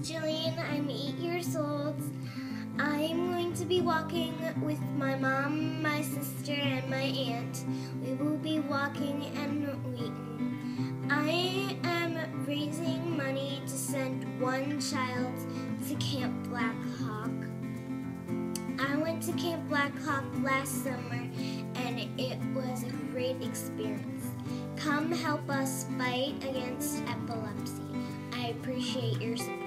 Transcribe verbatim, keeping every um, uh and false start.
Jillian. I'm eight years old. I'm going to be walking with my mom, my sister, and my aunt. We will be walking in Wheaton. I am raising money to send one child to Camp Blackhawk. I went to Camp Blackhawk last summer, and it was a great experience. Come help us fight against epilepsy. I appreciate your support.